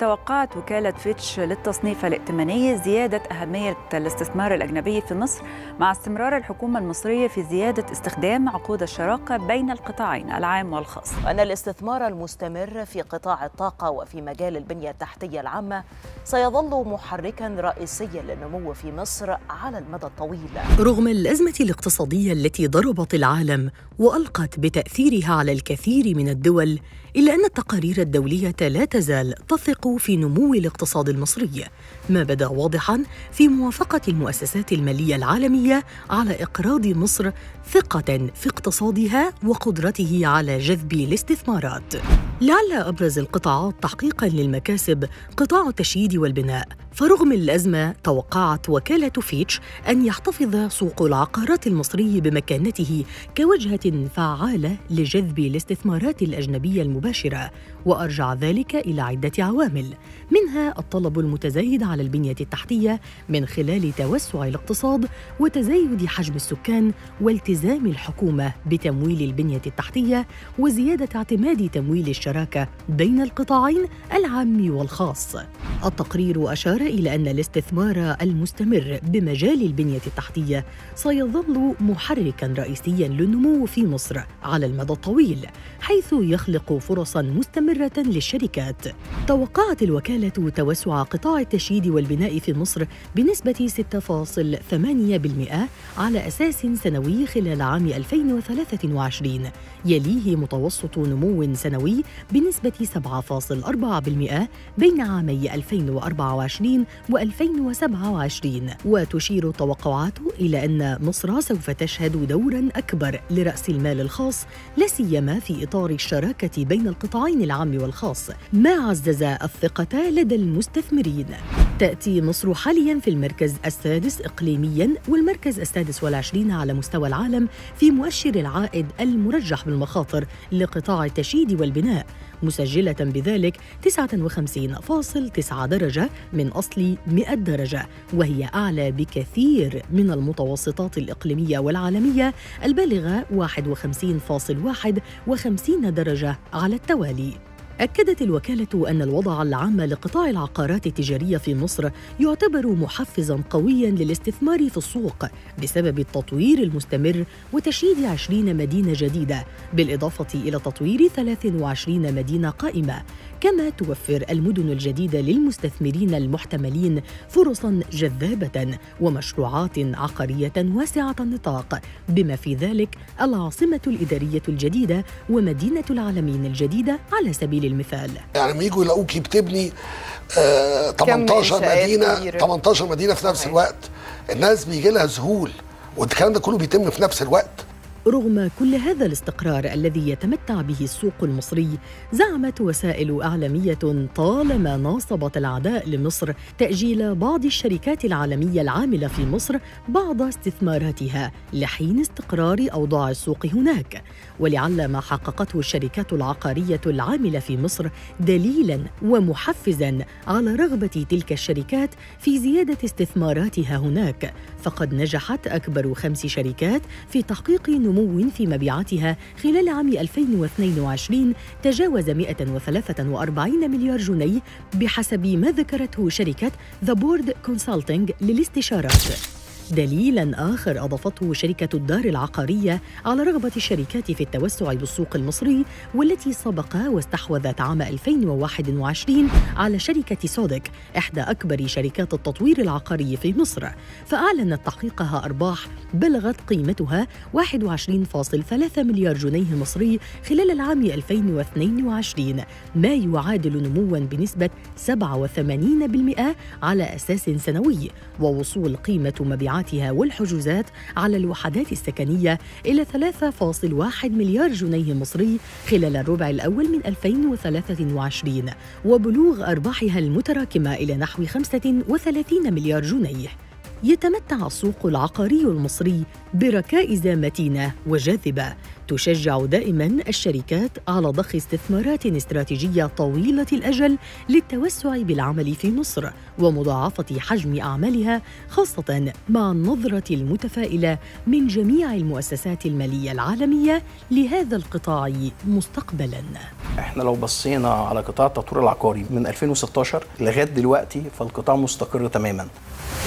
توقعت وكالة فيتش للتصنيف الائتماني زيادة أهمية الاستثمار الأجنبي في مصر مع استمرار الحكومة المصرية في زيادة استخدام عقود الشراكة بين القطاعين العام والخاص. وأن الاستثمار المستمر في قطاع الطاقة وفي مجال البنية التحتية العامة سيظل محركاً رئيسياً للنمو في مصر على المدى الطويل. رغم الأزمة الاقتصادية التي ضربت العالم وألقت بتأثيرها على الكثير من الدول، إلا أن التقارير الدولية لا تزال تثق في نمو الاقتصاد المصري، ما بدا واضحاً في موافقة المؤسسات المالية العالمية على إقراض مصر ثقة في اقتصادها وقدرته على جذب الاستثمارات. لعل أبرز القطاعات تحقيقاً للمكاسب قطاع التشييد والبناء، فرغم الأزمة توقعت وكالة فيتش أن يحتفظ سوق العقارات المصري بمكانته كوجهة فعالة لجذب الاستثمارات الأجنبية المباشرة، وأرجع ذلك إلى عدة عوامل، منها الطلب المتزايد على البنية التحتية من خلال توسع الاقتصاد وتزايد حجم السكان والتزام الحكومة بتمويل البنية التحتية وزيادة اعتماد تمويل الشراكة بين القطاعين العام والخاص. التقرير أشار إلى أن الاستثمار المستمر بمجال البنية التحتية سيظل محركاً رئيسياً للنمو في مصر على المدى الطويل، حيث يخلق فرصاً مستمرة للشركات. توقعت الوكالة توسع قطاع التشييد والبناء في مصر بنسبة 6.8% على أساس سنوي خلال عام 2023، يليه متوسط نمو سنوي بنسبة 7.4% بين عامي 2024 و2027. وتشير التوقعات إلى أن مصر سوف تشهد دوراً أكبر لرأس المال الخاص، لا سيما في إطار الشراكة بين القطاعين العام والخاص، ما عزز الثقة لدى المستثمرين. تأتي مصر حالياً في المركز السادس إقليمياً والمركز السادس والعشرين على مستوى العالم في مؤشر العائد المرجح بالمخاطر لقطاع التشييد والبناء، مسجلة بذلك 59.9 درجة من أصل 100 درجة، وهي أعلى بكثير من المتوسطات الإقليمية والعالمية البالغة 51.51 درجة على التوالي. أكدت الوكالة أن الوضع العام لقطاع العقارات التجارية في مصر يعتبر محفزاً قوياً للاستثمار في السوق بسبب التطوير المستمر وتشييد 20 مدينة جديدة، بالإضافة إلى تطوير 23 مدينة قائمة، كما توفر المدن الجديدة للمستثمرين المحتملين فرصاً جذابة ومشروعات عقارية واسعة النطاق، بما في ذلك العاصمة الإدارية الجديدة ومدينة العالمين الجديدة على سبيل المثال. يعني لما يجوا يلاقوكي بتبني 18 مدينة في نفس الوقت، الناس بيجي لها ذهول، والكلام ده كله بيتم في نفس الوقت. رغم كل هذا الاستقرار الذي يتمتع به السوق المصري، زعمت وسائل إعلامية طالما ناصبت الأعداء لمصر تأجيل بعض الشركات العالمية العاملة في مصر بعض استثماراتها لحين استقرار أوضاع السوق هناك، ولعل ما حققته الشركات العقارية العاملة في مصر دليلاً ومحفزاً على رغبة تلك الشركات في زيادة استثماراتها هناك، فقد نجحت أكبر 5 شركات في تحقيق نمو في مبيعاتها خلال عام 2022 تجاوز 143 مليار جنيه بحسب ما ذكرته شركة The Board Consulting للاستشارات. دليلاً آخر أضافته شركة الدار العقارية على رغبة الشركات في التوسع بالسوق المصري، والتي سبق واستحوذت عام 2021 على شركة سودك إحدى أكبر شركات التطوير العقاري في مصر، فأعلنت تحقيقها أرباح بلغت قيمتها 21.3 مليار جنيه مصري خلال العام 2022، ما يعادل نمواً بنسبة 87% على أساس سنوي، ووصول قيمة مبيعاتها والحجوزات على الوحدات السكنية إلى 3.1 مليار جنيه مصري خلال الربع الأول من 2023، وبلوغ أرباحها المتراكمة إلى نحو 35 مليار جنيه. يتمتع السوق العقاري المصري بركائز متينة وجاذبة تشجع دائماً الشركات على ضخ استثمارات استراتيجية طويلة الأجل للتوسع بالعمل في مصر ومضاعفة حجم أعمالها، خاصة مع النظرة المتفائلة من جميع المؤسسات المالية العالمية لهذا القطاع مستقبلاً. احنا لو بصينا على قطاع التطوير العقاري من 2016 لغاية دلوقتي فالقطاع مستقر تماماً.